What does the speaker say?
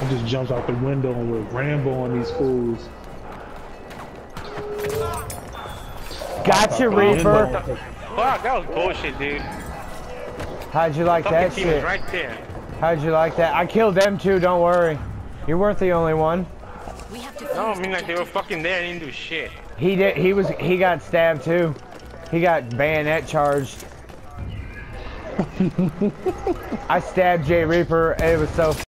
I just jumped out the window and we're Rambo on these fools. Gotcha, Reaper. Fuck, that was bullshit, dude. How'd you like that Team shit? was right there. How'd you like that? I killed them too, don't worry. You weren't the only one. No, I mean like they were fucking there and didn't do shit. He did, he got stabbed too. He got bayonet charged. I stabbed JReaper, it was so